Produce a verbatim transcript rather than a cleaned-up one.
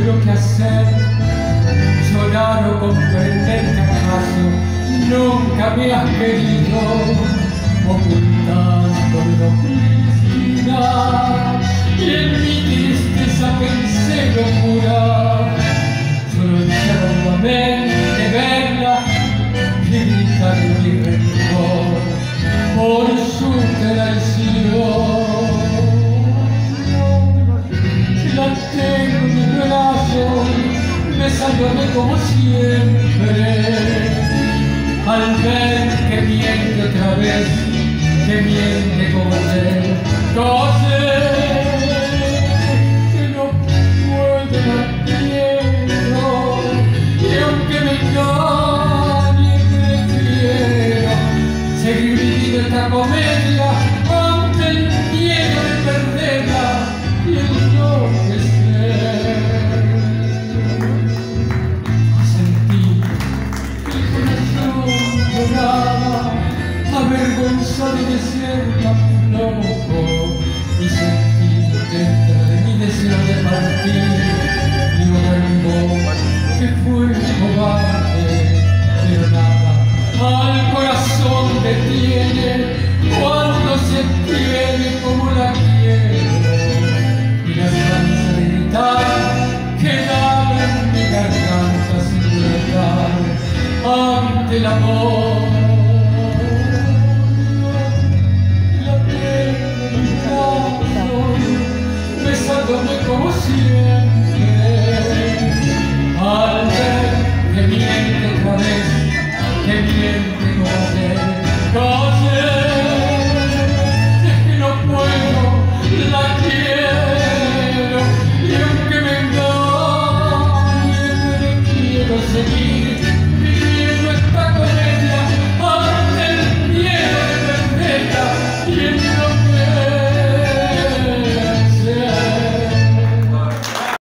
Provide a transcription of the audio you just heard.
lo que hacer, llorar o comprender que acaso nunca me has querido, ocultando la felicidad. Y en mi tristeza pensé locura, solo deseo nuevamente verla y gritar mi rencor por su traición. La tengo en mis brazos, besándome como siempre, al ver que miente otra vez, que miente como ayer. Yo sé que no puedo, la quiero, y aunque me engañe, prefiero seguir viviendo esta comedia ante el miedo de perderla y el enloquecer. Sentí que el corazón lloraba, avergonzado y desierto, loco, y sentí dentro de mi deseo de partir y un que fue cobarde, pero nada al corazón detiene cuando se tiene como la quiero, y las ganas de gritar quedaban en mi garganta sin libertad ante el amor.